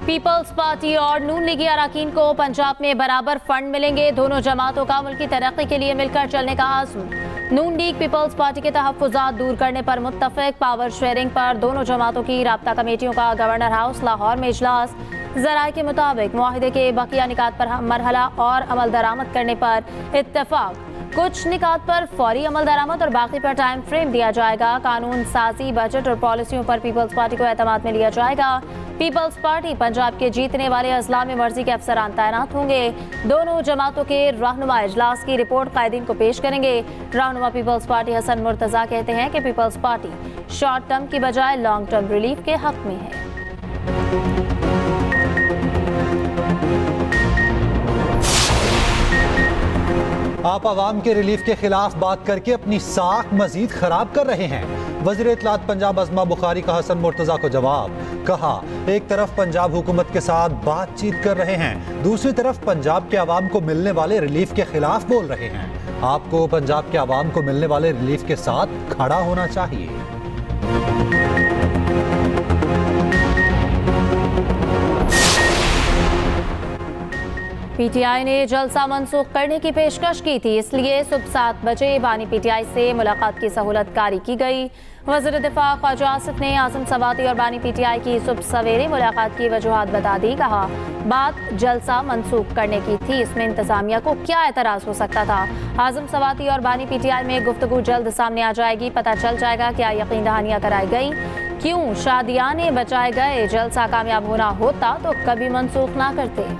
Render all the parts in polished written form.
Peoples party और नून लीगी अरकान को पंजाब में बराबर फंड मिलेंगे। दोनों जमातों का मुल्की तरक्की के लिए मिलकर चलने का आज़म। नून लीग पीपल्स पार्टी के तहफ़्फ़ुज़ात दूर करने पर मुत्तफ़िक़। पावर शेयरिंग पर दोनों जमातों की राब्ता कमेटियों का गवर्नर हाउस लाहौर में इजलास। ज़राए के मुताबिक मुआहिदे के बकिया निकात पर मरहला और अमल दरामद करने पर इत्तफ़ाक़। कुछ निकात पर फौरी अमल दरामद और बाकी पर टाइम फ्रेम दिया जाएगा। कानून साजी, बजट और पॉलिसियों पर पीपल्स पार्टी को एतमाद में लिया जाएगा। पीपल्स पार्टी पंजाब के जीतने वाले अजला में मर्जी के अफसरान तैनात होंगे। दोनों जमातों के रहनुमा इजलास की रिपोर्ट कायदीन को पेश करेंगे। रहनुमा पीपल्स पार्टी हसन मुर्तज़ा कहते हैं कि पीपल्स पार्टी शॉर्ट टर्म की बजाय लॉन्ग टर्म रिलीफ के हक में है। आप आवाम के रिलीफ के खिलाफ बात करके अपनी साख मजीद खराब कर रहे हैं। वज़ीर इत्तलात पंजाब अज़मा बुखारी का हसन मुर्तज़ा को जवाब। कहा, एक तरफ पंजाब हुकूमत के साथ बातचीत कर रहे हैं, दूसरी तरफ पंजाब के आवाम को मिलने वाले रिलीफ के खिलाफ बोल रहे हैं। आपको पंजाब के आवाम को मिलने वाले रिलीफ के साथ खड़ा होना चाहिए। पीटीआई ने जलसा मनसूख करने की पेशकश की थी, इसलिए सुबह 7 बजे बानी पीटीआई से मुलाकात की सहूलत कारी की गई। वज़ीर दिफा ख्वाजा आसिफ ने आज़म सवाती और बानी पीटीआई की सुबह सवेरे मुलाकात की वजूहात बता दी। कहा, बात जलसा मनसूख करने की थी, इसमें इंतजामिया को क्या एतराज़ हो सकता था। आज़म सवाती और बानी पीटीआई में गुफ्तगू जल्द सामने आ जाएगी। पता चल जाएगा क्या यकीन दहानियाँ कराई गई, क्यों शादियाने बचाए गए। जलसा कामयाब होना होता तो कभी मनसूख ना करते।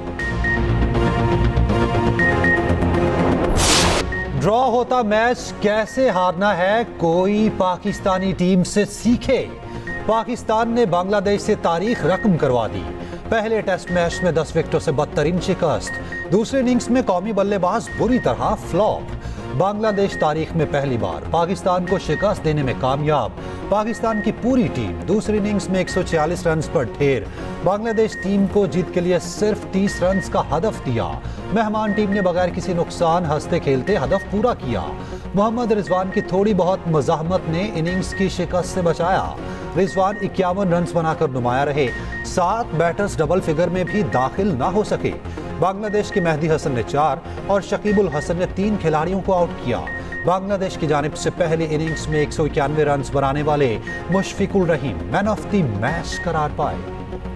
ड्रॉ होता मैच कैसे हारना है, कोई पाकिस्तानी टीम से सीखे। पाकिस्तान ने बांग्लादेश से तारीख रकम करवा दी। पहले टेस्ट मैच में 10 विकेटों से बदतरीन शिकस्त। दूसरे इनिंग्स में कौमी बल्लेबाज बुरी तरह फ्लॉप। बांग्लादेश तारीख में पहली बार पाकिस्तान को शिकस्त देने में कामयाब। पाकिस्तान की पूरी टीम दूसरी इनिंग्स में 146 रन पर ढेर। बांग्लादेश टीम को जीत के लिए सिर्फ 30 रन का हदफ दिया। मेहमान टीम ने बगैर किसी नुकसान हंसते खेलते हदफ पूरा किया। मोहम्मद रिजवान की थोड़ी बहुत मज़ाहमत ने इनिंग्स की शिकस्त से बचाया। रिजवान 51 रन बनाकर नुमाया रहे। 7 बैटर्स डबल फिगर में भी दाखिल ना हो सके। बांग्लादेश के मेहदी हसन ने 4 और शकीबुल हसन ने 3 खिलाड़ियों को आउट किया। बांग्लादेश की जानिब से पहली इनिंग्स में 191 रन बनाने वाले Mushfiqur Rahim man of the match करार पाए।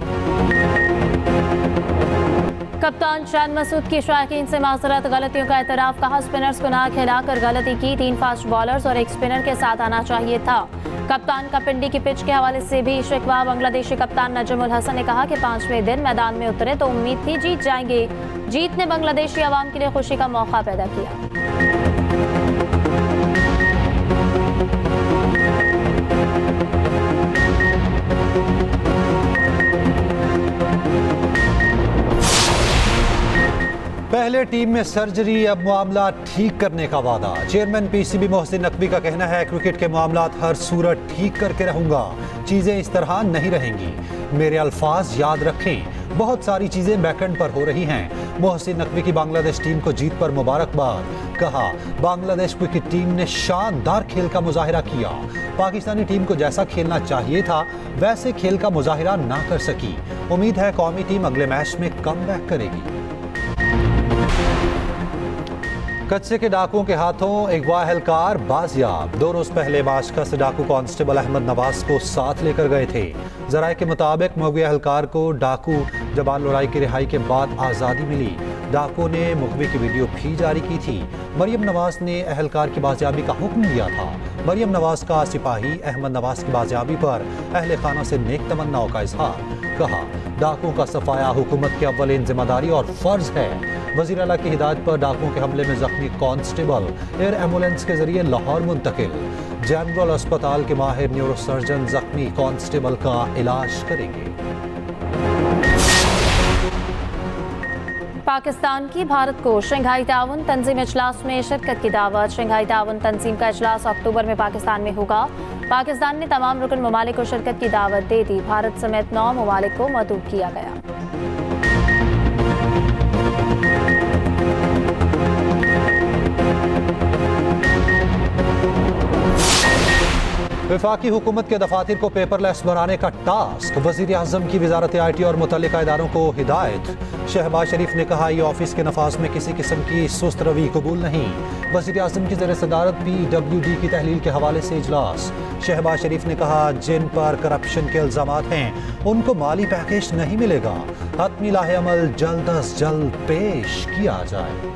कप्तान शान मसूद की शायकीन से माजरत, गलतियों का एतराफ। कहा, स्पिनर्स को ना खिलाकर गलती की। 3 फास्ट बॉलर्स और 1 स्पिनर के साथ आना चाहिए था। कप्तान का पिंडी की पिच के हवाले से भी शिकवा। बांग्लादेशी कप्तान नजमुल हसन ने कहा कि 5वें दिन मैदान में उतरे तो उम्मीद थी जीत जाएंगे। जीत ने बांग्लादेशी आवाम के लिए खुशी का मौका पैदा किया। पहले टीम में सर्जरी, अब मामला ठीक करने का वादा। चेयरमैन पीसीबी मोहसिन नकवी का कहना है, क्रिकेट के मामलात हर सूरत ठीक करके रहूंगा। चीजें इस तरह नहीं रहेंगी। मेरे अल्फाज याद रखें, बहुत सारी चीजें बैकएंड पर हो रही हैं। मोहसिन नकवी की बांग्लादेश टीम को जीत पर मुबारकबाद। कहा, बांग्लादेश क्रिकेट टीम ने शानदार खेल का मुजाहिरा किया। पाकिस्तानी टीम को जैसा खेलना चाहिए था वैसे खेल का मुजाहिरा ना कर सकी। उम्मीद है कौमी टीम अगले मैच में कमबैक करेगी। कच्चे के डाकुओं के हाथों अगवा एहलकार बाजियाब। 2 रोज पहले बाशकस डाकू कांस्टेबल अहमद नवाज को साथ लेकर गए थे। जराये के मुताबिक मुगवी एहलकार को डाकू जबान लुराई की रिहाई के बाद आज़ादी मिली। डाकू ने मुगवी की वीडियो भी जारी की थी। मरियम नवाज ने एहलकार की बाजियाबी का हुक्म दिया था। मरियम नवाज का सिपाही अहमद नवाज की बाजियाबी पर अहले खाना से नेक तमन्नाओं का इजहार। कहा, डाकुओं का सफाया हुकूमत की अव्वलीन जिम्मेदारी और फर्ज है। वज़ीर आला की हिदायत पर डाकुओं के हमले में जख्मी कांस्टेबल एयर एम्बुलेंस के जरिए लाहौर मुंतकिल। जनरल अस्पताल के माहिर न्यूरो सर्जन जख्मी कांस्टेबल का इलाज करेंगे। पाकिस्तान की भारत को शंघाई ताउन तंजीम इजलास में शिरकत की दावत। शंघाई ताउन तंजीम का इजलास अक्टूबर में पाकिस्तान में होगा। पाकिस्तान ने तमाम रुकन ममालिक को शिरकत की दावत दे दी। भारत समेत 9 ममालिक को मदऊँ किया गया। वफाकी हुकूमत के दफातर को पेपरलेस बनाने का टास्क, वजीर आजम की वजारत IT और मुतल्लिका इदारों को हिदायत। शहबाज शरीफ ने कहा ये ऑफिस के नफाज में किसी किस्म की सुस्त रवि कबूल नहीं। वजीर आजम की ज़ेर सदारत PWD की तहलील के हवाले से इजलास। शहबाज शरीफ ने कहा जिन पर करप्शन के इल्जामात हैं उनको माली पैकेज नहीं मिलेगा, हतमी लाहे अमल जल्द अज जल्द पेश किया जाए।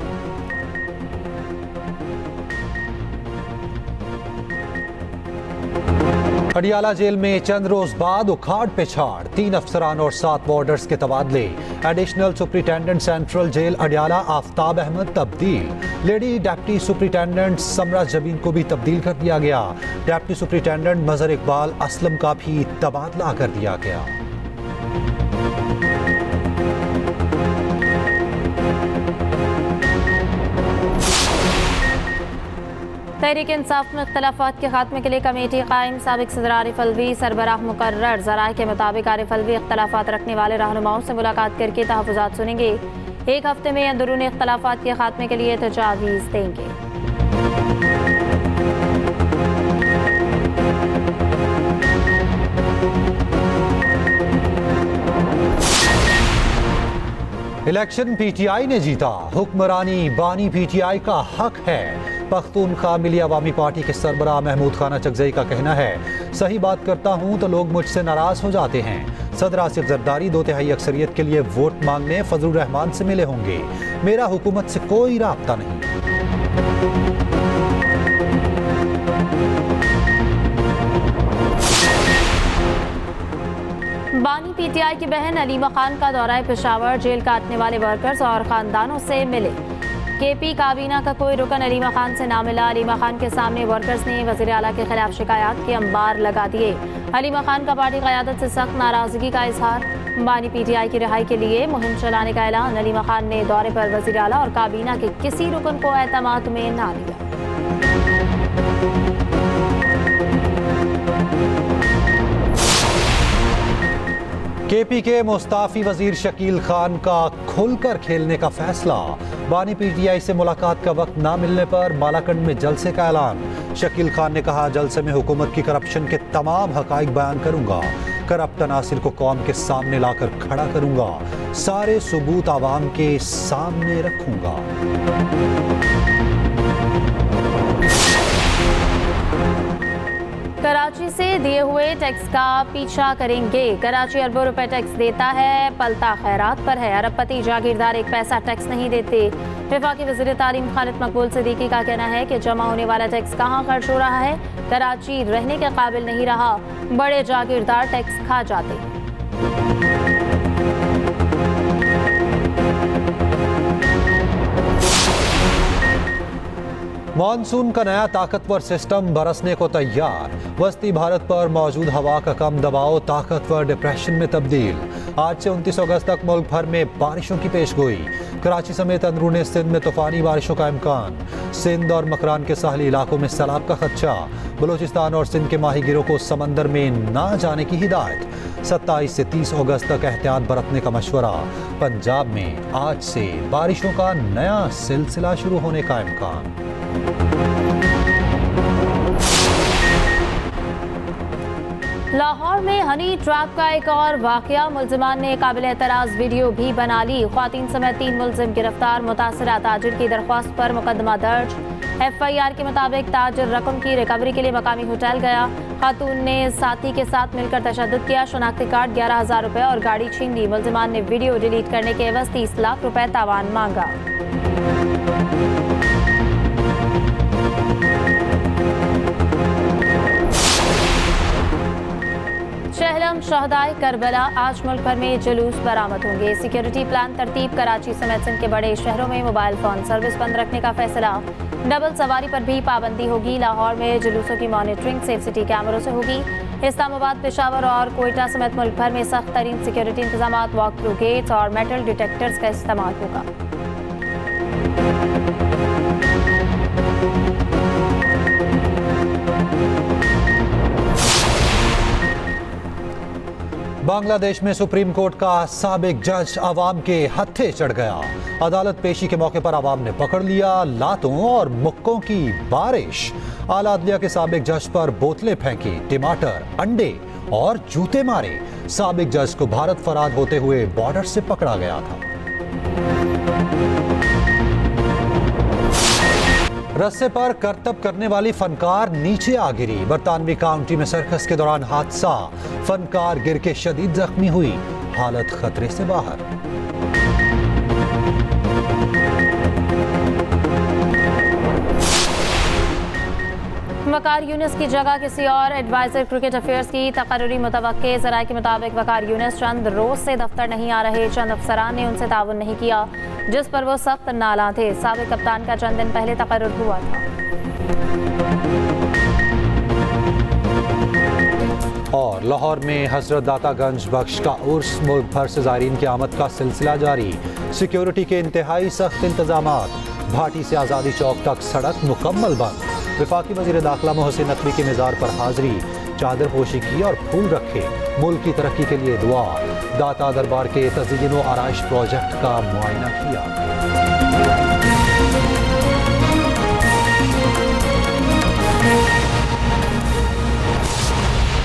अडियाला जेल में चंद रोज बाद उखाड़ पिछाड़, 3 अफसरान और 7 वार्डर्स के तबादले। Additional superintendent central jail Adiala Aftab Ahmed तब्दील। Lady deputy superintendent Samra Jabeen को भी तब्दील कर दिया गया। डिप्टी सुपरिटेंडेंट मजहर इकबाल असलम का भी तबादला कर दिया गया। तहरीक इंसाफ में इख्तलाफात के खात्मे के लिए कमेटी कायम। साबिक सदर आरिफ अलवी सरबराह मुकर्रर। ज़राए के मुताबिक आरिफ अलवी इख्तलाफात रखने वाले रहनुमाओं से मुलाकात करके तहफ़्फ़ुज़ात सुनेंगे। 1 हफ्ते में अंदरूनी इख्तलाफात के खात्मे के लिए तजावीज़ देंगे। इलेक्शन PTI ने जीता, हुक्मरानी बानी PTI का हक है। पख्तूनख्वा मिली अवामी पार्टी के सरबराह महमूद खान अचकज़ई का कहना है सही बात करता हूँ तो लोग मुझसे नाराज हो जाते हैं। सदर आसिफ जरदारी 2/3 अक्सरियत के लिए वोट मांगने फजलुर रहमान से मिले होंगे। मेरा हुकूमत से कोई राब्ता नहीं। बानी PTI की बहन अलीमा खान का दौरा पेशावर। जेल काटने वाले वर्कर्स और खानदानों से मिले। KP काबीना का कोई रुकन अलीमा खान से ना मिला। अलीमा खान के सामने वर्कर्स ने वज़ीर आला के खिलाफ शिकायत के अंबार लगा दिए। अलीमा खान का पार्टी क़यादत से सख्त नाराजगी का इजहार। बानी PTI की रिहाई के लिए मुहिम चलाने का ऐलान। अलीमा खान ने दौरे पर वज़ीर आला और काबीना के किसी रुकन को एतमाद में ना लिया। KP के मुस्ताफी वजीर शकील खान का खुलकर खेलने का फैसला। बानी PTI से मुलाकात का वक्त ना मिलने पर मालाकंड में जलसे का ऐलान। शकील खान ने कहा जलसे में हुकूमत की करप्शन के तमाम हकाइक बयान करूंगा, करप्ट अनासिर को कौम के सामने लाकर खड़ा करूंगा, सारे सबूत आवाम के सामने रखूंगा। कराची से दिए हुए टैक्स का पीछा करेंगे। कराची अरबों रुपए टैक्स देता है, पलता खैरात पर है। अरबपति जागीरदार 1 पैसा टैक्स नहीं देते। वफाकी वज़ीर तालीम खालिद मकबूल सिद्दीकी का कहना है कि जमा होने वाला टैक्स कहाँ खर्च हो रहा है। कराची रहने के काबिल नहीं रहा, बड़े जागीरदार टैक्स खा जाते हैं। मानसून का नया ताकतवर सिस्टम बरसने को तैयार। वस्ती भारत पर मौजूद हवा का कम दबाव ताकतवर डिप्रेशन में तब्दील। आज से 29 अगस्त तक मुल्क भर में बारिशों की पेशगोई। कराची समेत अंदरूनी सिंध में तूफानी बारिशों का इम्कान। सिंध और मकरान के साहली इलाकों में सैलाब का खदशा। बलूचिस्तान और सिंध के माहीगीरों को समंदर में ना जाने की हिदायत। 27 से 30 अगस्त तक एहतियात बरतने का मशवरा। पंजाब में आज से बारिशों का नया सिलसिला शुरू होने का इम्कान। लाहौर में हनी ट्रैप का एक और वाकया। मुलजिमान ने काबिल एतराज़ वीडियो भी बना ली। ख्वातीन समेत 3 मुलजिम गिरफ्तार। मुतासरा ताजिर की दरख्वास्त पर मुकदमा दर्ज। FIR के मुताबिक ताजिर रकम की रिकवरी के लिए मकामी होटल गया। खातून ने साथी के साथ मिलकर तशद्दुद किया। शनाख्ती कार्ड 11,000 रुपये और गाड़ी छीन ली। मुलजिमान ने वीडियो डिलीट करने के एवज 30 लाख रुपए तावान मांगा। शहलम शहदाए करबला। आज मुल्क भर में जुलूस बरामद होंगे। सिक्योरिटी प्लान तरतीब। कराची समेत सिंध के बड़े शहरों में मोबाइल फोन सर्विस बंद रखने का फैसला। डबल सवारी पर भी पाबंदी होगी। लाहौर में जुलूसों की मॉनिटरिंग सेफ सिटी कैमरों से होगी। इस्लामाबाद, पेशावर और कोयटा समेत मुल्क भर में सख्त तरीन सिक्योरिटी इंतजाम। वॉक थ्रू गेट्स और मेटल डिटेक्टर्स का इस्तेमाल होगा। बांग्लादेश में सुप्रीम कोर्ट का साबिक जज अवाम के हत्थे चढ़ गया। अदालत पेशी के मौके पर अवाम ने पकड़ लिया लातों और मुक्कों की बारिश। आला अदलिया के साबिक जज पर बोतलें फेंकी, टमाटर, अंडे और जूते मारे। साबिक जज को भारत फरार होते हुए बॉर्डर से पकड़ा गया था। रस्से पर करतब करने वाली फनकार नीचे आ गिरी। बरतानवी काउंटी में सर्कस के दौरान हादसा, फनकार गिर के शदीद जख्मी हुई, हालत खतरे से बाहर। वकार यूनिस की जगह किसी और एडवाइजर क्रिकेट अफेयर्स की तकर्री मुतवक्के। ज़राए के मुताबिक वकार यूनिस चंद रोज से दफ्तर नहीं आ रहे। चंद अफसरान ने उनसे ताउन नहीं किया जिस पर वो सख्त नाला थे। साबिक कप्तान का चंद दिन पहले तकर्रुर हुआ था। और लाहौर में हजरत दातागंज बख्श का उर्स, मुल्क भर से ज़ायरीन की आमद का सिलसिला जारी। सिक्योरिटी के इंतहाई सख्त इंतजामात। भाटी से आज़ादी चौक तक सड़क मुकम्मल बंद। वफाकी वज़ीर दाखिला मोहसिन नकवी के मज़ार पर हाजिरी, चादर पोशी की और फूल रखे। मुल्क की तरक्की के लिए दुआ। दाता दरबार के तज़यीन व आराइश प्रोजेक्ट का मुआयना किया।